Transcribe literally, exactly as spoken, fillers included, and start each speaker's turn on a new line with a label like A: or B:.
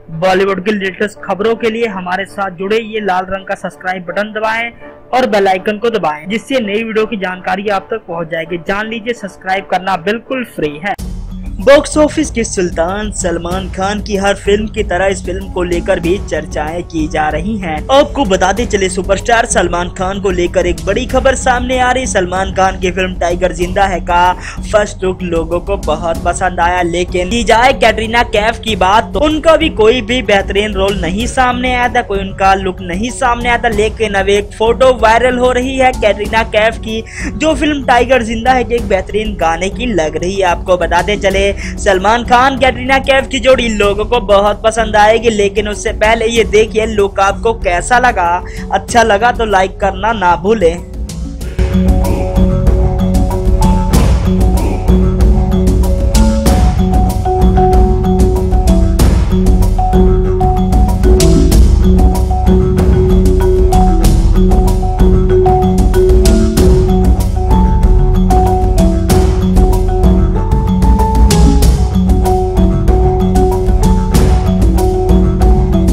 A: बॉलीवुड की लेटेस्ट खबरों के लिए हमारे साथ जुड़े ये लाल रंग का सब्सक्राइब बटन दबाएं और बेल आइकन को दबाएं, जिससे नई वीडियो की जानकारी आप तक पहुंच जाएगी। जान लीजिए, सब्सक्राइब करना बिल्कुल फ्री है।
B: बॉक्स ऑफिस के सुल्तान सलमान खान की हर फिल्म की तरह इस फिल्म को लेकर भी चर्चाएं की जा रही हैं। आपको बताते चले, सुपरस्टार सलमान खान को लेकर एक बड़ी खबर सामने आ रही। सलमान खान की फिल्म टाइगर जिंदा है का फर्स्ट लुक लोगों को बहुत पसंद आया, लेकिन की जाए कैटरीना कैफ की बात तो उनका भी कोई भी बेहतरीन रोल नहीं सामने आया था, कोई उनका लुक नहीं सामने आया था। लेकिन अब एक फोटो वायरल हो रही है कैटरीना कैफ की, जो फिल्म टाइगर जिंदा है के एक बेहतरीन गाने की लग रही है। आपको बताते चले, सलमान खान कैटरीना कैफ की जोड़ी लोगों को बहुत पसंद आएगी, लेकिन उससे पहले ये देखिए लुक आपको कैसा लगा। अच्छा लगा तो लाइक करना ना भूलें।